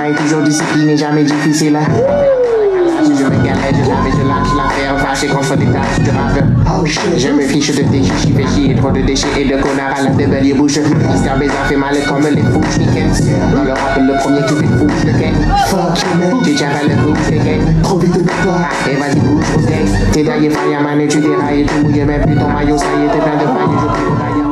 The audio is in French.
travail, toujours discipliné, jamais difficile. Je me galère, je lâche l'affaire, fâché contre des tâches de rappeur. Je me fiche de tes chichis, fais chier, trop de déchets et de connards à la débelle bouche. Jusqu'à baiser fait mal comme les fous, week-ends. Dans le rap, le premier qui fait fou, le gang. Tu tiens pas le coup, c'est gang. Trop vite de toi. Et vas-y, bouge, ok. T'es derrière fireman et tu dérailles, tout mouillé, mais plus ton maillot, ça y est, t'es plein de failles, je prie